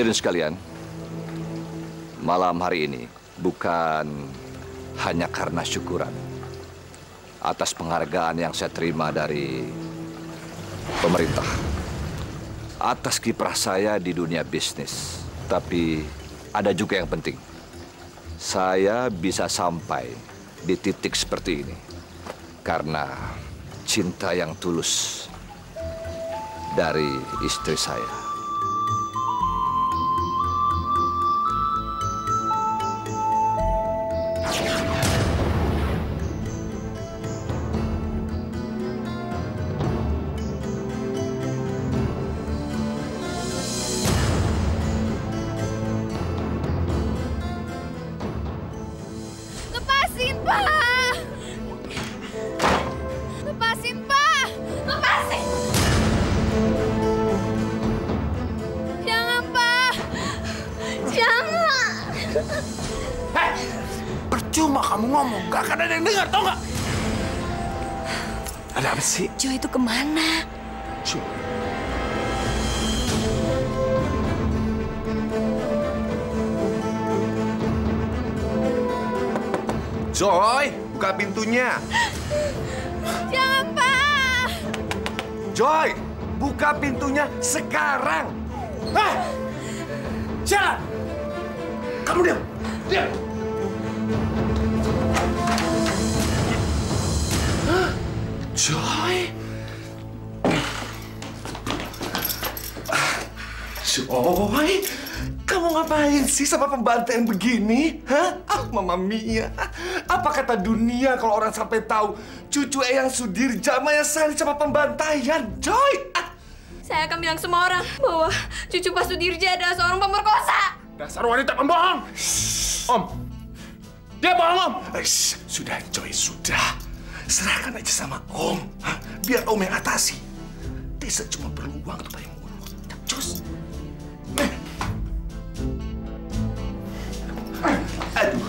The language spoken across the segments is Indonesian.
Hadirin sekalian, malam hari ini bukan hanya karena syukuran atas penghargaan yang saya terima dari pemerintah, atas kiprah saya di dunia bisnis, tapi ada juga yang penting. Saya bisa sampai di titik seperti ini karena cinta yang tulus dari istri saya. Lepasin, Pak! Lepasin, Pak! Lepasin! Jangan, Pak! Jangan! Hei! Percuma kamu ngomong, gak akan ada yang dengar, tau nggak? Ada apa sih? Joy itu kemana? Joy, buka pintunya. Jangan, Pak! Joy, buka pintunya sekarang. Hei! Jalan! Kamu diam! Diam! Joy! Joy! Kamu ngapain sih sama pembantu yang begini? Hah? Ah, Mama Mia. Apa kata dunia kalau orang sampai tahu cucu Eyang Sudirja Maya Sari sama pembantaian, Joy? Ah. Saya akan bilang semua orang bahwa cucu Pak Sudirja adalah seorang pemerkosa. Dasar wanita pembohong! Om, dia bohong, Om! Sudah, Joy, sudah. Serahkan aja sama Om. Hah? Biar Om yang atasi. Desa cuma perlu uang untuk bayar mulut. Cus. Aduh.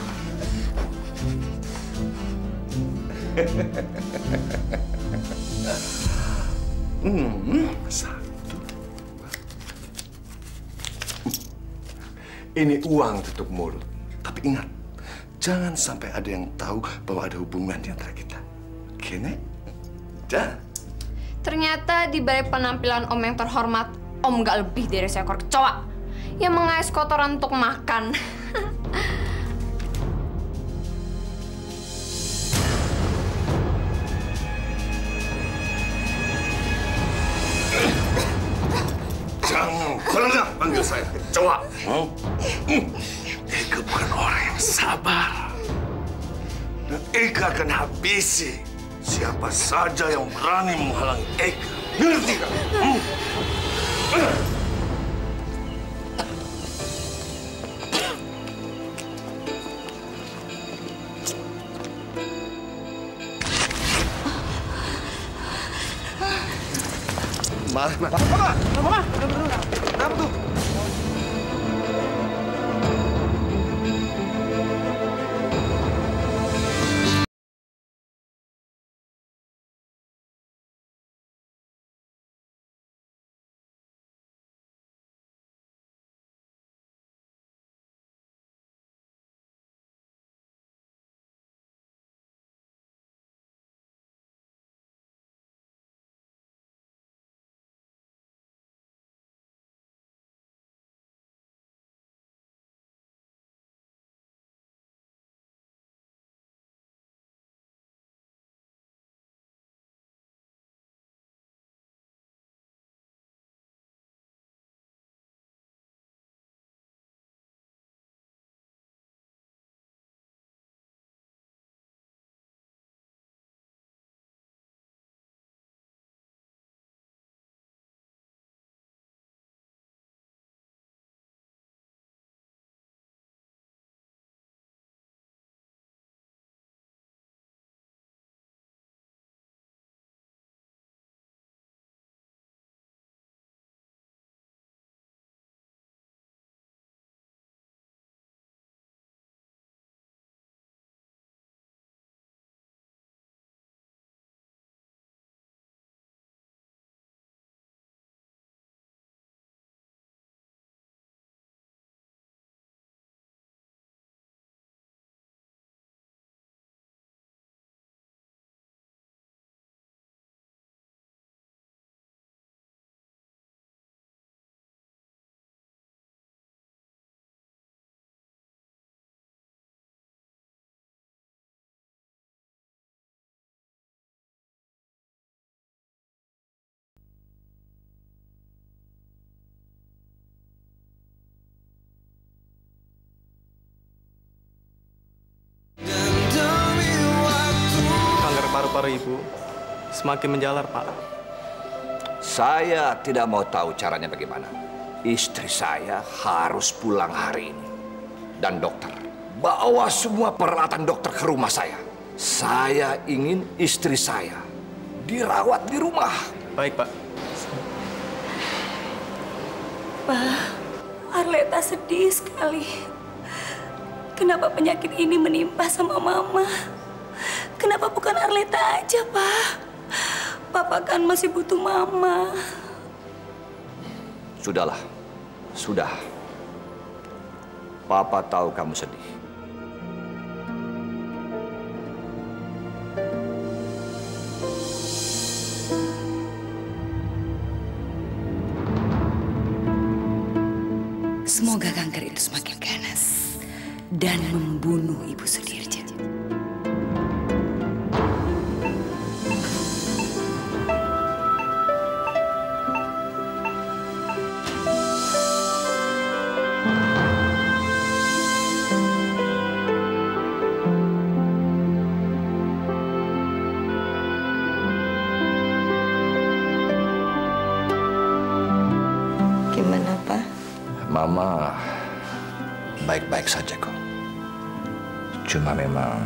Satu, dua. Ini uang tutup mulut. Tapi ingat, jangan sampai ada yang tahu bahwa ada hubungan di antara kita. Oke, Nek? Dah. Ternyata di balik penampilan Om yang terhormat, Om nggak lebih dari seekor kecoa yang mengais kotoran untuk makan. Jangan pernah panggil saya kecoa. Eka bukan orang yang sabar. Dan Eka akan habisi siapa saja yang berani menghalangi Eka. Ngerti kan? Mama! Kenapa tuh? lapar Ibu semakin menjalar, Pak. Saya tidak mau tahu caranya bagaimana. Istri saya harus pulang hari ini. Dan dokter, bawa semua peralatan dokter ke rumah saya. Saya ingin istri saya dirawat di rumah. Baik, Pak. Pak, Arleta sedih sekali. Kenapa penyakit ini menimpa sama Mama? Kenapa bukan Arleta aja, Pak? Papa kan masih butuh Mama. Sudahlah, sudah. Papa tahu kamu sedih. Semoga kanker itu semakin ganas dan membunuh Ibu Sudirja. Gimana, Pak? Mama baik-baik saja kok. Cuma memang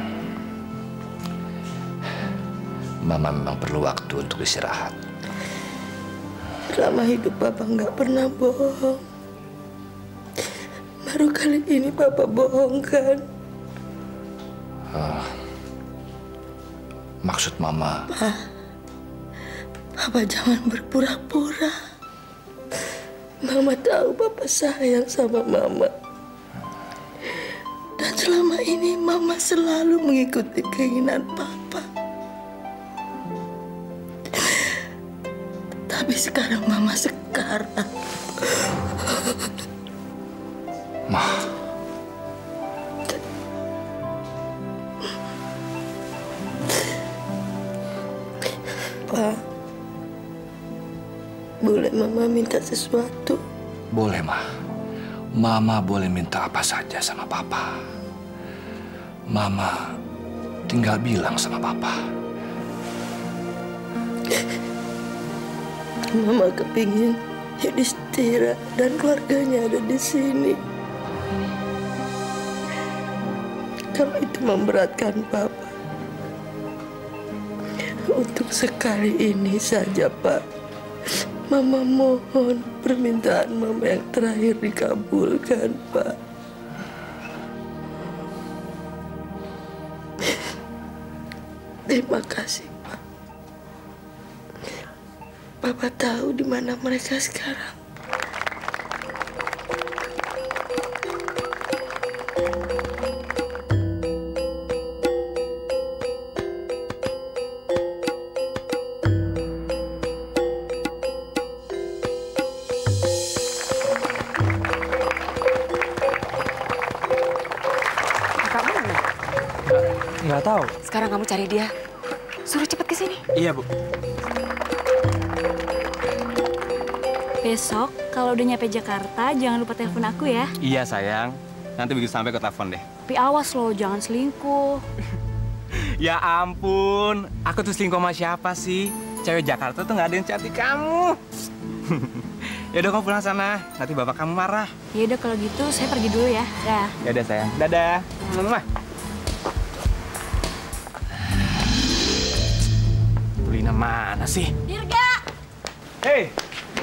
Mama memang perlu waktu untuk istirahat. Selama hidup Papa nggak pernah bohong. Baru kali ini Papa bohong kan? Maksud Mama? Papa jangan berpura-pura. Mama tahu Papa sayang sama Mama. Dan selama ini Mama selalu mengikuti keinginan Papa. Tapi sekarang Mama sekarang. Ma. Pak, boleh Mama minta sesuatu? Boleh, Ma. Mama boleh minta apa saja sama Papa. Mama tinggal bilang sama Papa. Mama kepingin Yudhistira dan keluarganya ada di sini. Kalau itu memberatkan Papa, untuk sekali ini saja, Pak. Mama mohon permintaan Mama yang terakhir dikabulkan, Pak. Terima kasih, Pak. Papa tahu di mana mereka sekarang. Nggak tahu. Sekarang kamu cari dia. Suruh cepet ke sini. Iya, Bu. Besok kalau udah nyampe Jakarta jangan lupa telepon aku ya. Iya, sayang. Nanti begitu sampai ke telepon deh. Tapi awas loh, jangan selingkuh. Ya ampun, aku tuh selingkuh sama siapa sih? Cewek Jakarta tuh nggak ada yang cantik kamu. Ya udah kamu pulang sana, nanti bapak kamu marah. Ya udah kalau gitu saya pergi dulu ya. Dah. Ya udah sayang, dadah. Mama. Lina mana sih? Dirga! Hei!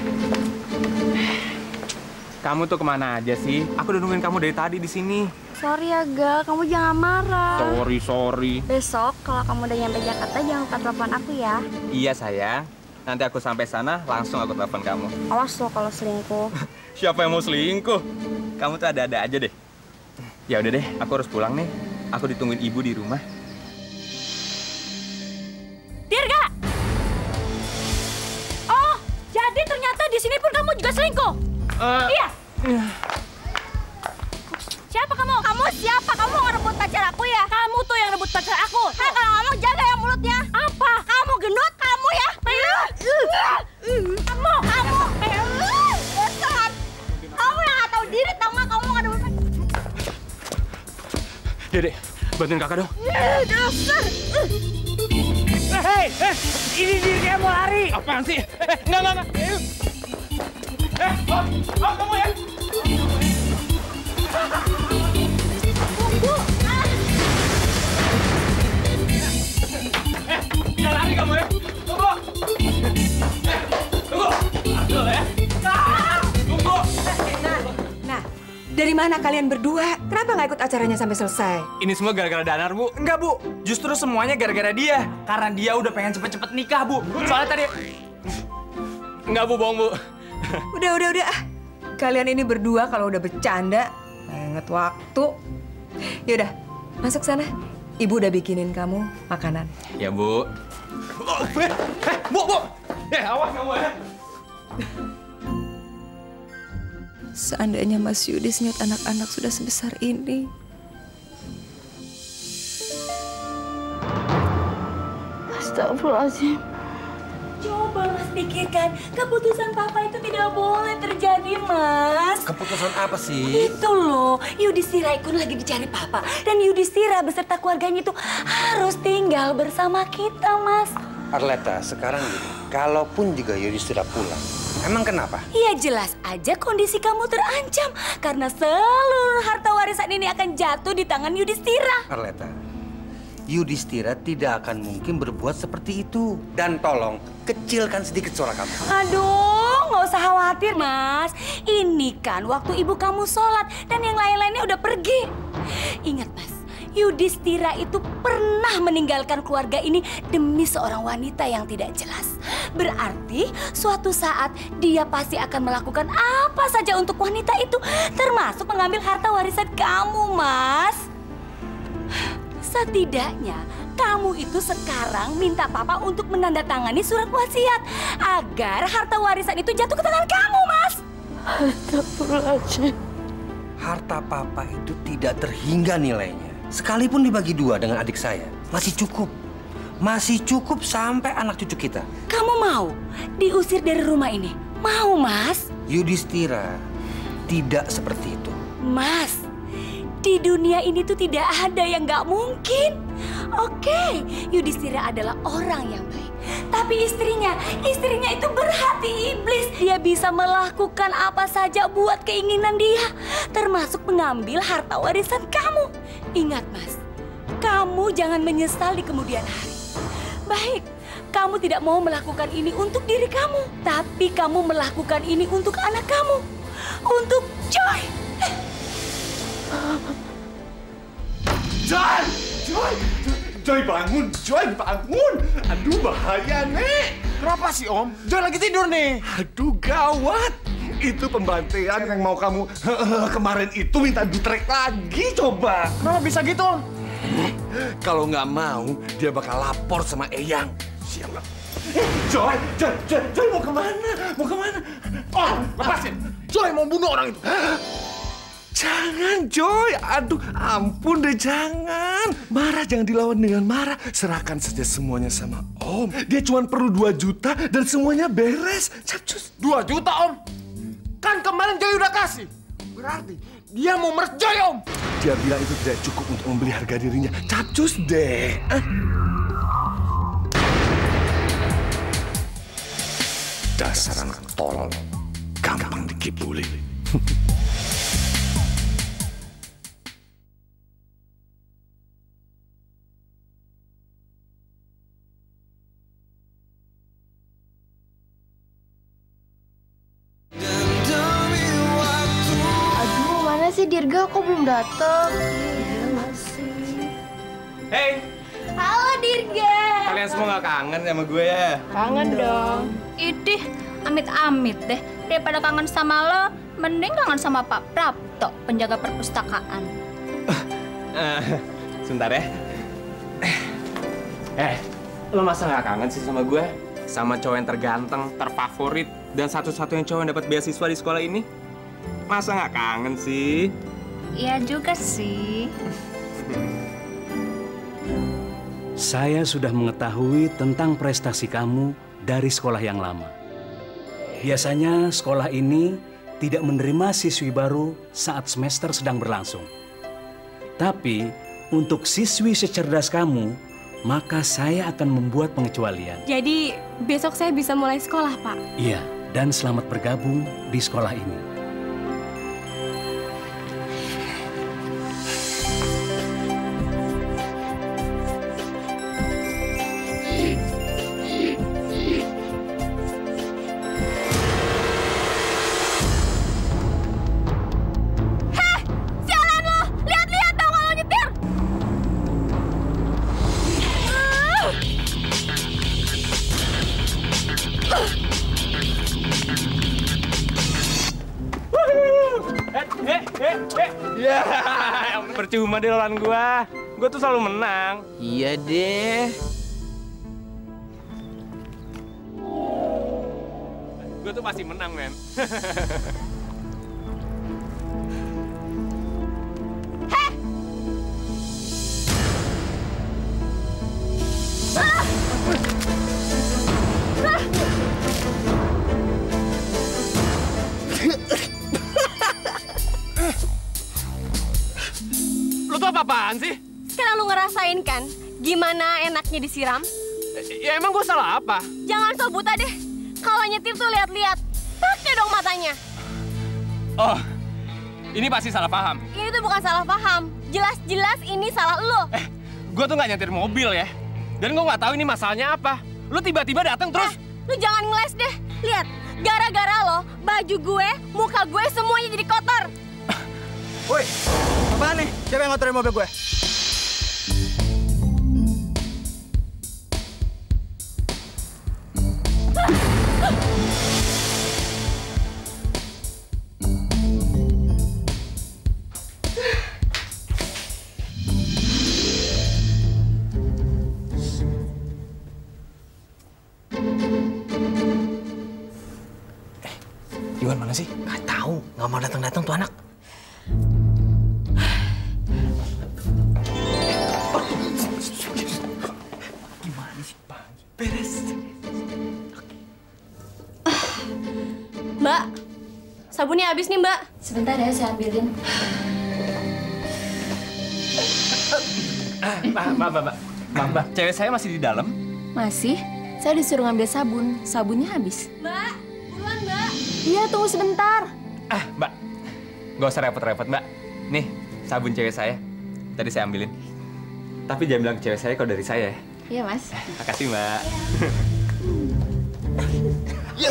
Kamu tuh kemana aja sih? Aku udah nungguin kamu dari tadi di sini. Sorry ya, Ga. Kamu jangan marah. Sorry. Besok kalau kamu udah nyampe Jakarta jangan lupa telepon aku ya. Iya, sayang. Nanti aku sampai sana, langsung aku telepon kamu. Awas loh kalau selingkuh. Siapa yang mau selingkuh? Kamu tuh ada-ada aja deh. Ya udah deh, aku harus pulang nih. Aku ditungguin ibu di rumah. Dirga! Oh, jadi ternyata di sini pun kamu juga selingkuh? Iya. Siapa kamu? Kamu siapa? Kamu ngerebut pacar aku ya? Kamu tuh yang rebut pacar aku. Hei, kalau ngomong jaga ya mulutnya. Apa? Kamu gendut? Kamu ya? Kamu. Dasar. Kamu yang nggak tahu diri, tau nggak? Kamu nggak ada urusan. Dede, bantuin kakak dong. Dasar. Ini diri kayak mau lari. Apaan sih? Enggak. Om, kamu ya? Jangan lari kamu ya. Tunggu. Tunggu. Aduh ya. Tunggu. Nah, dari mana kalian berdua? Kenapa nggak ikut acaranya sampai selesai? Ini semua gara-gara Danar, Bu. Enggak, Bu. Justru semuanya gara-gara dia. Karena dia udah pengen cepet-cepet nikah, Bu. Soalnya tadi... Enggak, Bu, bohong, Bu. Udah. Kalian ini berdua kalau udah bercanda, inget waktu. Yaudah, masuk sana. Ibu udah bikinin kamu makanan. Ya, Bu. Bu! Awas kamu ya. Seandainya Mas Yudis ngeliat anak-anak sudah sebesar ini. Astagfirullahaladzim. Coba Mas pikirkan, keputusan Papa itu tidak boleh terjadi, Mas. Keputusan apa sih? Itu loh, Yudhistira ikut lagi dicari Papa. Dan Yudhistira beserta keluarganya itu harus tinggal bersama kita, Mas. Arleta, sekarang gini, kalaupun juga Yudhistira pulang, emang kenapa? Ya jelas aja kondisi kamu terancam. Karena seluruh harta warisan ini akan jatuh di tangan Yudhistira. Arleta, Yudhistira tidak akan mungkin berbuat seperti itu. Dan tolong, kecilkan sedikit suara kamu. Aduh, nggak usah khawatir, Mas. Ini kan waktu ibu kamu sholat dan yang lain-lainnya udah pergi. Ingat, Mas, Yudhistira itu pernah meninggalkan keluarga ini demi seorang wanita yang tidak jelas. Berarti suatu saat dia pasti akan melakukan apa saja untuk wanita itu, termasuk mengambil harta warisan kamu, Mas. Setidaknya kamu itu sekarang minta Papa untuk menandatangani surat wasiat agar harta warisan itu jatuh ke tangan kamu, Mas. Astagfirullahaladzim. Harta Papa itu tidak terhingga nilainya. Sekalipun dibagi dua dengan adik saya, masih cukup. Masih cukup sampai anak cucu kita. Kamu mau diusir dari rumah ini? Mau, Mas? Yudhistira tidak seperti itu. Mas, di dunia ini tuh tidak ada yang nggak mungkin. Oke, Yudhistira adalah orang yang baik. Tapi istrinya itu berhati iblis. Dia bisa melakukan apa saja buat keinginan dia, termasuk mengambil harta warisan kamu. Ingat, Mas, kamu jangan menyesal di kemudian hari. Baik, kamu tidak mau melakukan ini untuk diri kamu, tapi kamu melakukan ini untuk anak kamu, untuk Joy. Joy bangun, Joy bangun. Aduh bahaya, Nek. Kenapa sih, Om? Joy lagi tidur nih. Aduh gawat. Itu pembantian yang mau kamu kemarin itu minta ditrek lagi coba. Kenapa bisa gitu, Om? Kalau nggak mau, dia bakal lapor sama Eyang. Siap nggak? Joy mau kemana? Mau kemana? Oh, lepasin. Joy mau bunuh orang itu. Jangan, Joy. Aduh, ampun deh, jangan. Marah jangan dilawan dengan marah. Serahkan saja semuanya sama Om. Dia cuma perlu 2 juta dan semuanya beres. Capcus. 2 juta, Om? Kan kemarin Joy udah kasih. Berarti dia mau meres Joy, Om. Dia bilang itu tidak cukup untuk membeli harga dirinya. Capcus deh. Dasar anak tolol. Gampang dikibulin. Si Dirga kok belum datang? Iya masih. Hey, Halo Dirga. kalian semua nggak kangen sama gue ya? Kangen dong. Idih, amit-amit deh. Daripada kangen sama lo, mending kangen sama Pak Prapto, penjaga perpustakaan. Sebentar ya. Lo masa nggak kangen sih sama gue? Sama cowok yang terganteng, terfavorit, dan satu-satunya cowok yang dapat beasiswa di sekolah ini? Masa nggak kangen sih? Iya juga sih. Saya sudah mengetahui tentang prestasi kamu dari sekolah yang lama. Biasanya sekolah ini tidak menerima siswi baru saat semester sedang berlangsung. Tapi untuk siswi secerdas kamu, maka saya akan membuat pengecualian. Jadi besok saya bisa mulai sekolah, Pak? Iya, dan selamat bergabung di sekolah ini. Percuma deh lawan gua. Gua tuh selalu menang. Iya deh. Gua tuh pasti menang, men. Lu tuh apa-apaan sih? Sekarang lu ngerasain kan gimana enaknya disiram? Ya emang gue salah apa? Jangan so buta deh. Kalau nyetir tuh lihat-lihat. Pakai dong matanya. Oh, ini pasti salah paham. Ini tuh bukan salah paham. Jelas-jelas ini salah lo. Gue tuh nggak nyetir mobil ya. Dan gue nggak tahu ini masalahnya apa. Lu tiba-tiba datang terus. Lu jangan ngeles deh. Lihat, gara-gara lo, baju gue, muka gue semuanya jadi kotor. Woi, apaan nih? Siapa yang ngotorin mobil gue? Iwan mana sih? Gak tahu, nggak mau datang-datang tuh anak. Gimana sih, Pak? Beres. Mbak, sabunnya habis nih, Mbak. Sebentar ya, saya ambilin. Mbak, cewek saya masih di dalam. Masih? Saya disuruh ngambil sabun. Sabunnya habis. Mbak, buruan, Mbak. Iya, tunggu sebentar. Mbak, gak usah repot-repot, Mbak. Nih, sabun cewek saya. Tadi saya ambilin. Tapi jangan bilang ke cewek saya kalau dari saya ya. Iya, Mas. Makasih, Mbak. Yes.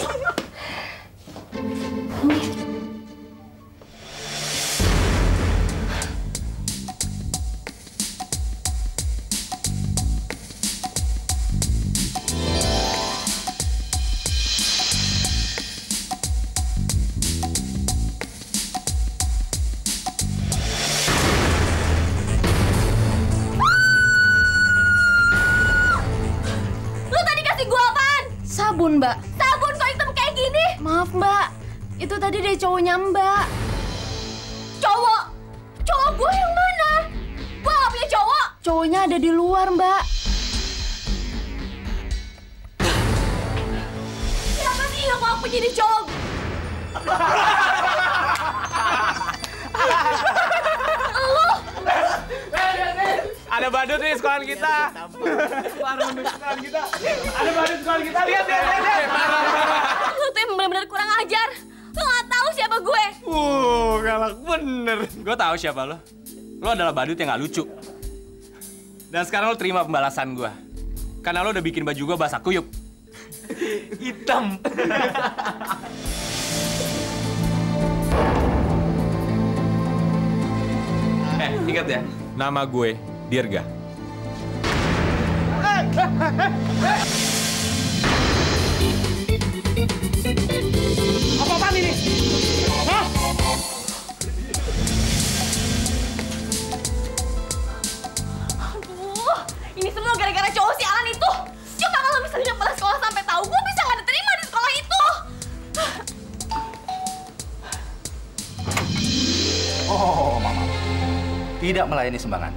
Sabun, Mbak. Sabun kok hitam kayak gini? Maaf, Mbak. Itu tadi dari cowoknya Mbak. Cowok? Cowok gue yang mana? Gue gak punya cowok. Cowoknya ada di luar, Mbak. Siapa sih yang mau jadi cowok? Lu? Ada badut nih sekolahan kita. Ada badut sekolahan kita. Lihat. Lu tuh yang benar-benar kurang ajar. Lu gak tahu siapa gue. Galak bener. Gue tahu siapa lo. Lo adalah badut yang gak lucu. Dan sekarang lo terima pembalasan gue. Karena lo udah bikin baju gue basah kuyup. Hitam. Ingat ya, nama gue Dirga. Apa-apaan ini? Hah? Aduh, ini semua gara-gara cowok si Alan itu. Coba kalau misalnya kepala sekolah sampai tahu, gue bisa nggak diterima di sekolah itu. Oh, Mama. Tidak melayani sumbangan.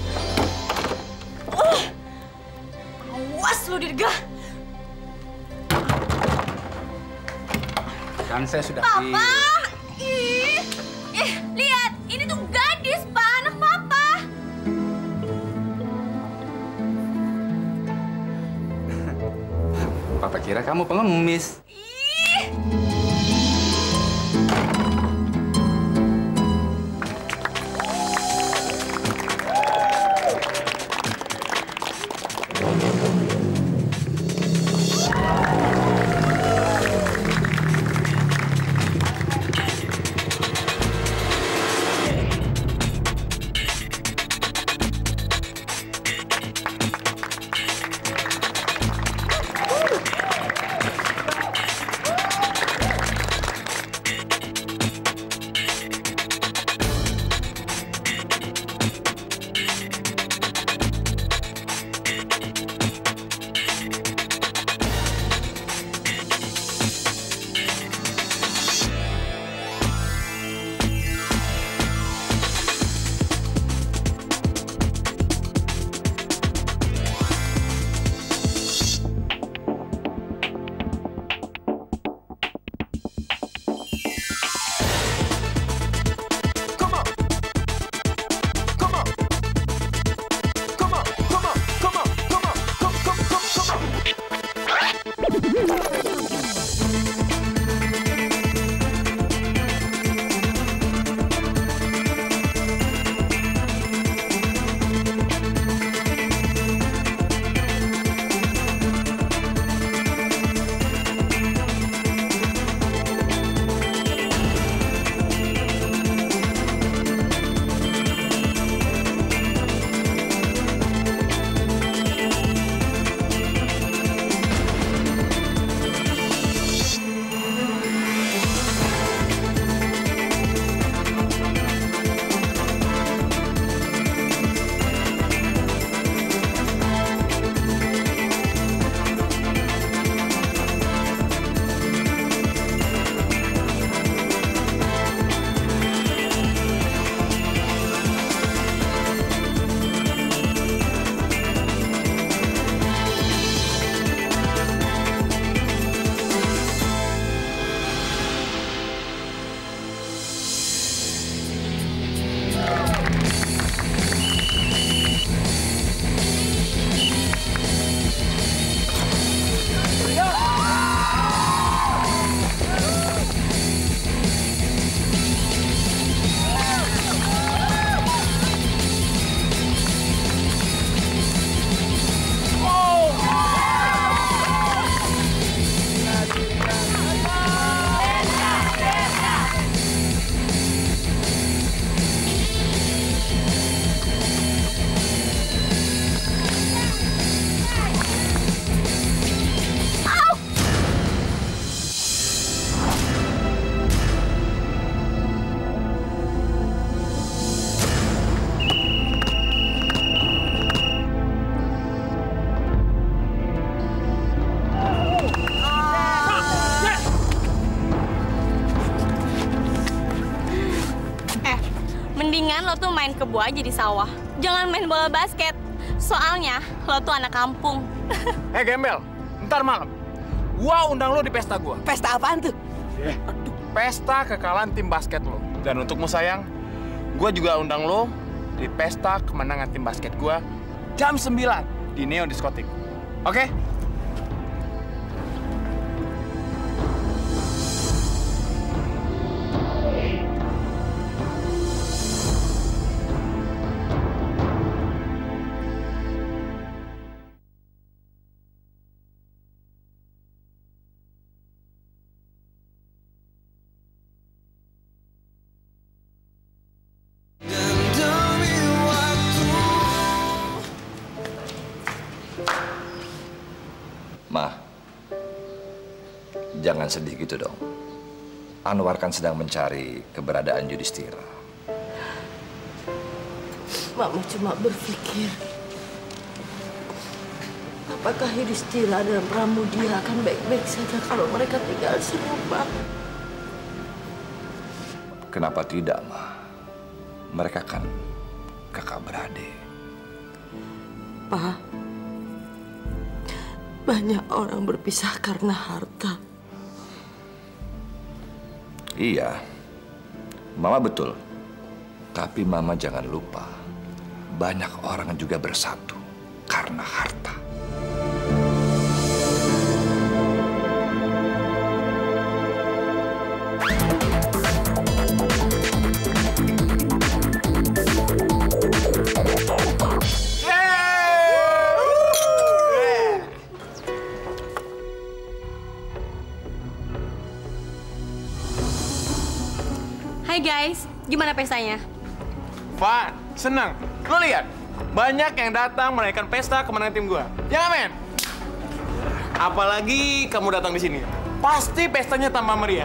Awas lu, Dirga. Kan saya sudah Papa! Lihat, ini tuh gadis, Pak, anak Papa. Papa kira kamu pengemis. Mendingan lo tuh main kebo aja di sawah. Jangan main bola basket. Soalnya lo tuh anak kampung. Gembel, ntar malam gua undang lo di pesta gua. Pesta apaan tuh? Pesta kekalahan tim basket lo. Dan untukmu sayang, gua juga undang lo di pesta kemenangan tim basket gua jam 9 di Neo Diskotik. Oke? Ma, jangan sedih gitu dong. Anwar kan sedang mencari keberadaan Yudhistira. Mama cuma berpikir, apakah Yudhistira dan Pramudia akan baik-baik saja kalau mereka tinggal serumah? Kenapa tidak, Ma? Mereka kan kakak beradik. Pa, banyak orang berpisah karena harta. Iya, Mama betul. Tapi Mama jangan lupa, banyak orang juga bersatu karena harta. Hai guys, gimana pestanya? Fun, senang. Lo lihat, banyak yang datang merayakan pesta kemenangan tim gua. Ya nggak, men? Apalagi kamu datang di sini, pasti pestanya tambah meriah.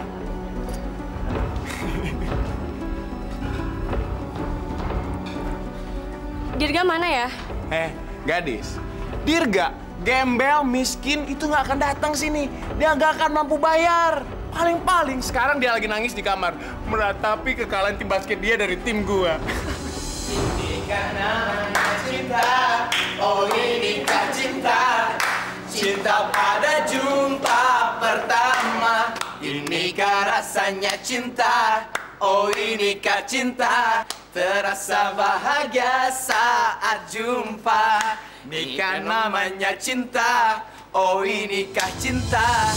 Dirga mana ya? Gadis, Dirga, gembel, miskin itu nggak akan datang sini. Dia nggak akan mampu bayar. Paling-paling sekarang dia lagi nangis di kamar, meratapi kekalahan tim basket dia dari tim gua. Inikah namanya cinta, oh inikah cinta, cinta pada jumpa pertama. Inikah rasanya cinta, oh inikah cinta, terasa bahagia saat jumpa. Inikah namanya cinta, oh inikah cinta.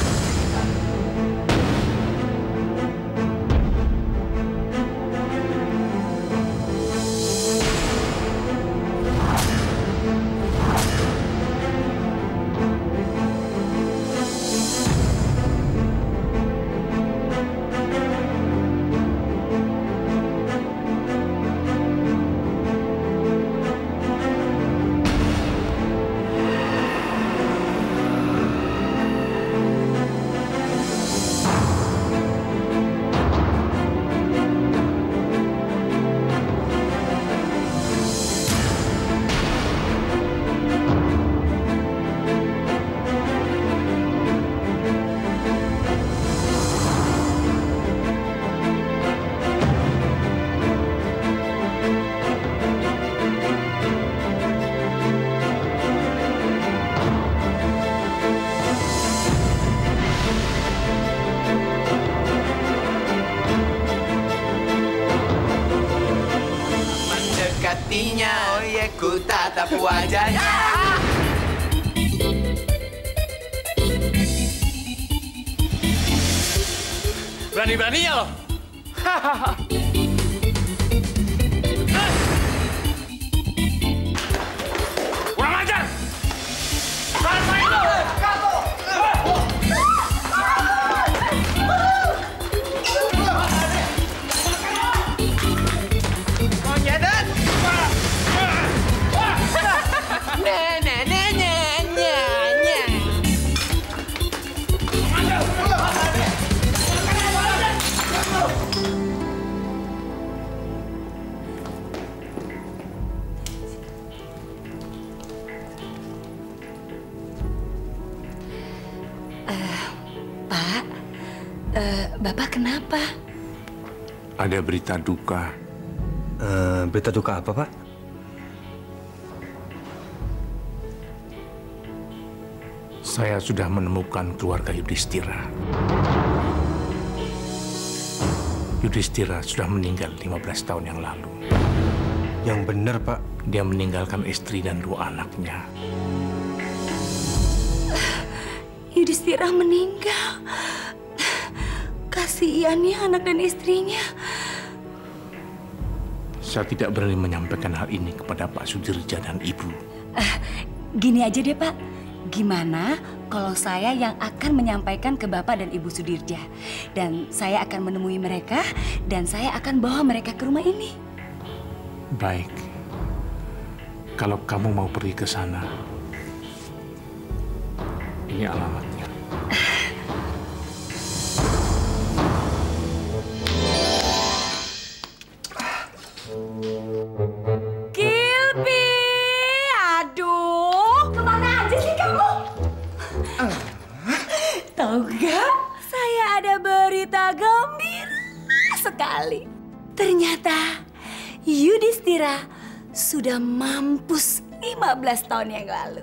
Oh iya, ku tatap wajahnya. Berani-beraninya lo. Kurang ajar. Rasain lo. Bapak kenapa? Ada berita duka. Berita duka apa, Pak? Saya sudah menemukan keluarga Yudhistira. Yudhistira sudah meninggal 15 tahun yang lalu. Yang benar, Pak. Dia meninggalkan istri dan 2 anaknya. Yudhistira meninggal. Kasihan ya anak dan istrinya. Saya tidak berani menyampaikan hal ini kepada Pak Sudirja dan Ibu. Gini aja deh, Pak. Gimana kalau saya yang akan menyampaikan ke Bapak dan Ibu Sudirja? Dan saya akan menemui mereka dan saya akan bawa mereka ke rumah ini. Baik. Kalau kamu mau pergi ke sana, ini alamatnya. Kilby, aduh, kemana aja sih kamu? Tahu gak, saya ada berita gembira sekali. Ternyata Yudhistira sudah mampus 15 tahun yang lalu.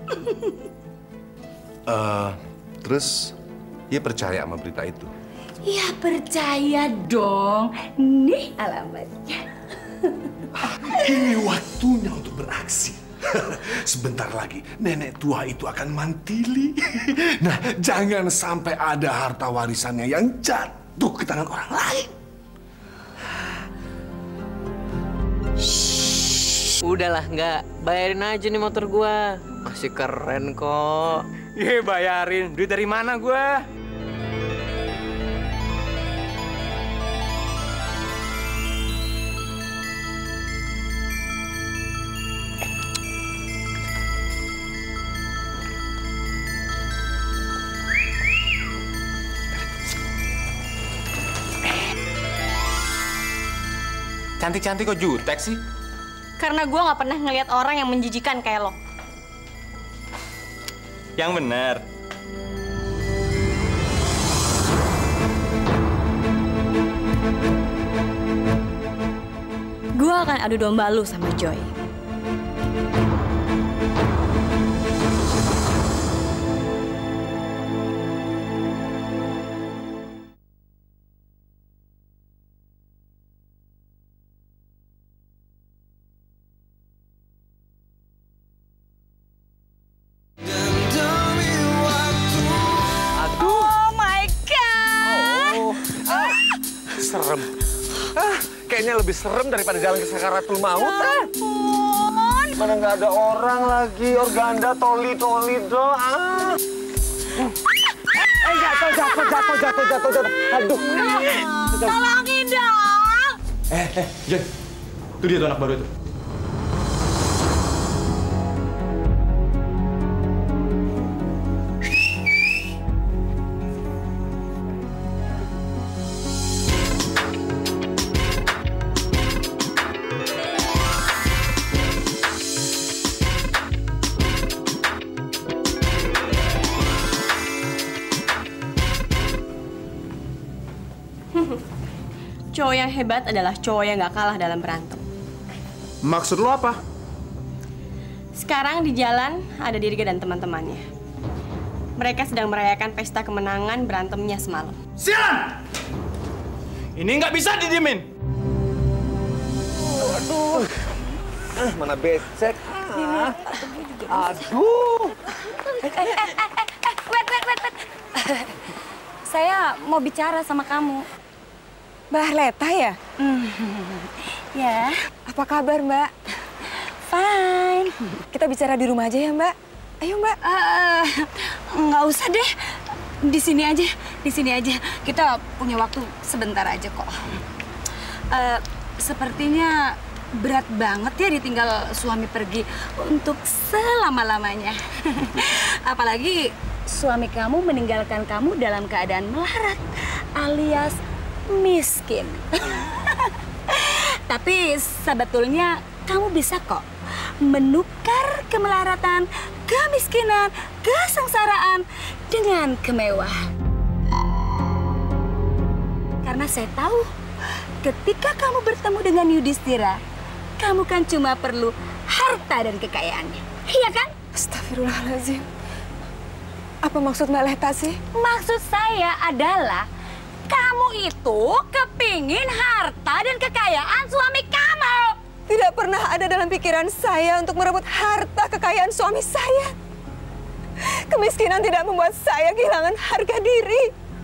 Terus dia percaya sama berita itu? Ya percaya dong. Nih alamatnya. Ini waktunya untuk beraksi. Sebentar lagi nenek tua itu akan mantili. Nah, jangan sampai ada harta warisannya yang jatuh ke tangan orang lain. Udahlah, nggak. Bayarin aja nih motor gua. Masih keren kok. Ye, bayarin. Duit dari mana gua? Cantik-cantik kok jutek sih? Karena gue nggak pernah ngelihat orang yang menjijikan kayak lo. Yang bener. Gue akan adu domba lu sama Joy. Serem. Kayaknya lebih serem daripada jalan ke Sakaratul Maut. Mana nggak ada orang lagi, organda, toli doang. Jatuh. Aduh. Tolongin dong. Joy. Itu dia tuh anak baru itu. Cowok yang hebat adalah cowok yang gak kalah dalam berantem. Maksud lo apa? Sekarang di jalan ada Dirga dan teman-temannya. Mereka sedang merayakan pesta kemenangan berantemnya semalam. Sialan! Ini nggak bisa didiemin. Aduh. Mana becek? Aduh. Wait. Saya mau bicara sama kamu. Mbak Arleta ya? Ya. Apa kabar, Mbak? Fine. Kita bicara di rumah aja ya, Mbak. Ayo, Mbak. Nggak usah deh. Di sini aja. Kita punya waktu sebentar aja kok. Sepertinya berat banget ya ditinggal suami pergi untuk selama-lamanya. Apalagi suami kamu meninggalkan kamu dalam keadaan melarat alias miskin. Tapi sebetulnya kamu bisa kok menukar kemelaratan, kemiskinan, kesengsaraan dengan kemewahan. Karena saya tahu ketika kamu bertemu dengan Yudhistira, kamu kan cuma perlu harta dan kekayaannya. Iya kan? Astagfirullahaladzim. Apa maksud Mbak Leta sih? Maksud saya adalah kamu itu kepingin harta dan kekayaan suami kamu. Tidak pernah ada dalam pikiran saya untuk merebut harta kekayaan suami saya. Kemiskinan tidak membuat saya kehilangan harga diri.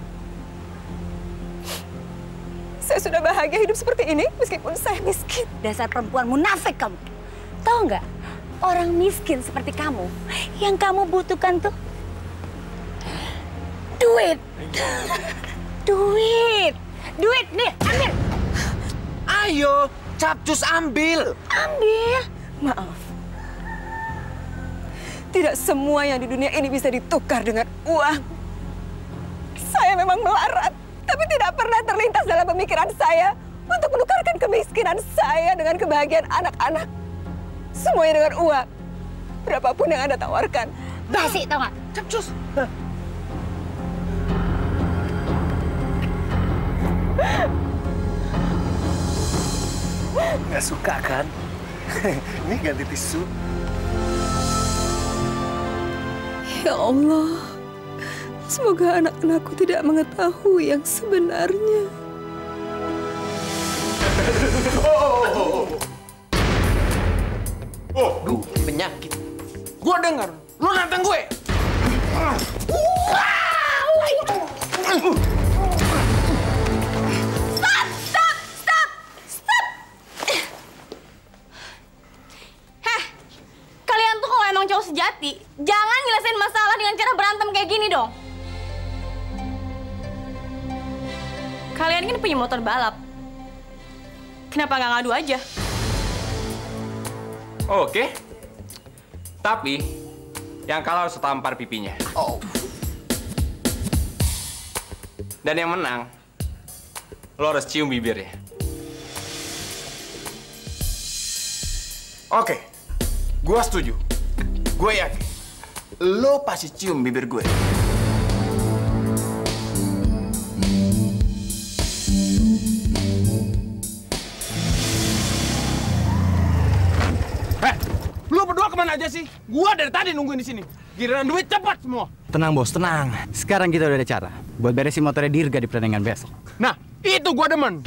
Saya sudah bahagia hidup seperti ini meskipun saya miskin. Dasar perempuan munafik kamu. Tahu nggak? Orang miskin seperti kamu, yang kamu butuhkan tuh duit. Duit nih, ambil. Ayo, capcus ambil. Maaf. Tidak semua yang di dunia ini bisa ditukar dengan uang. Saya memang melarat, tapi tidak pernah terlintas dalam pemikiran saya untuk menukarkan kemiskinan saya dengan kebahagiaan anak-anak. Semuanya dengan uang. Berapapun yang Anda tawarkan. Basi, tau nggak? Capcus. Nggak suka kan? Ini ganti tisu. Ya Allah, semoga anak-anakku tidak mengetahui yang sebenarnya. Penyakit. Gua dengar, lu nantang gue. Kalian tuh kalau emang cowok sejati, jangan nyelesain masalah dengan cara berantem kayak gini dong. Kalian kan punya motor balap. Kenapa nggak ngadu aja? Oke. Tapi yang kalah harus tampar pipinya. Dan yang menang, lo harus cium bibirnya. Oke, gue setuju. Gue yakin lo pasti cium bibir gue. Lu berdua kemana aja sih? Gua dari tadi nungguin di sini. Giliran duit cepat semua. Tenang bos, tenang. Sekarang kita udah ada cara buat beresin motornya Dirga di pertandingan besok. Nah, itu gua demen.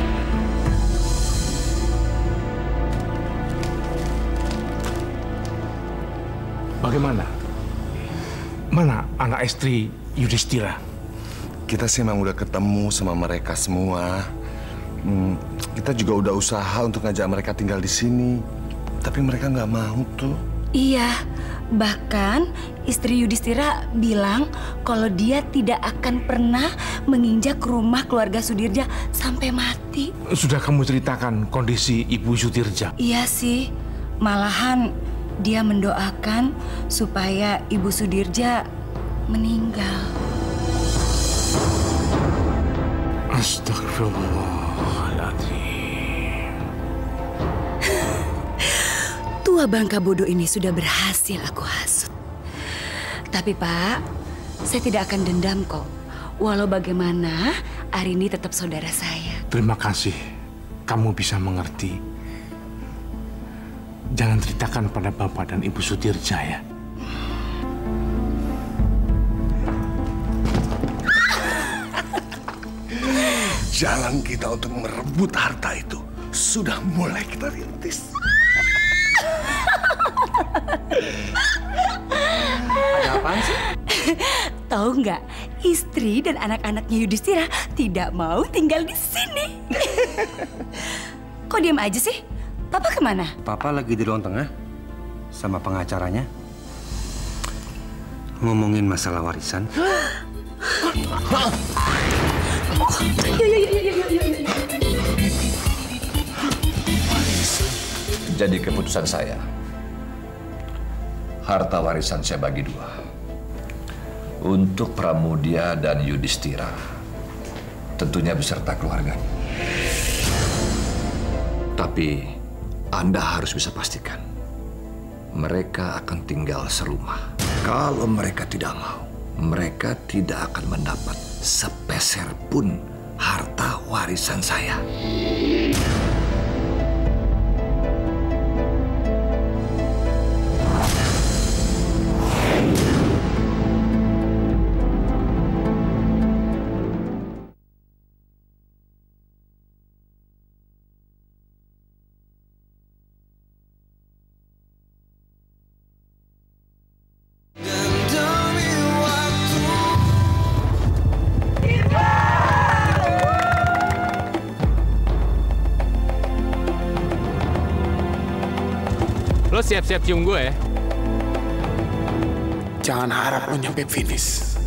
Bagaimana? Mana anak istri Yudhistira? Kita sih emang udah ketemu sama mereka semua. Kita juga udah usaha untuk ngajak mereka tinggal di sini. Tapi mereka nggak mau tuh. Iya, bahkan istri Yudhistira bilang kalau dia tidak akan pernah menginjak rumah keluarga Sudirja sampai mati. Sudah kamu ceritakan kondisi Ibu Sudirja? Iya sih, malahan dia mendoakan supaya Ibu Sudirja meninggal. Astagfirullahaladzim. Tua bangka bodoh ini sudah berhasil aku hasut. Tapi Pak, saya tidak akan dendam kok. Walau bagaimana, Arini tetap saudara saya. Terima kasih, kamu bisa mengerti. Jangan ceritakan pada Bapak dan Ibu Sudirja ya. Jalan kita untuk merebut harta itu sudah mulai kita rintis. Ada apaan sih? Tahu nggak, istri dan anak-anaknya Yudhistira tidak mau tinggal di sini. Kok diam aja sih? Papa kemana? Papa lagi di ruang tengah sama pengacaranya. Ngomongin masalah warisan. Jadi keputusan saya, harta warisan saya bagi dua. Untuk Pramudia dan Yudhistira, tentunya beserta keluarganya. Tapi Anda harus bisa pastikan, mereka akan tinggal serumah. Kalau mereka tidak mau, mereka tidak akan mendapat sepeser pun harta warisan saya. Lo siap-siap cium gue ya? Jangan harap lo nyampe finish.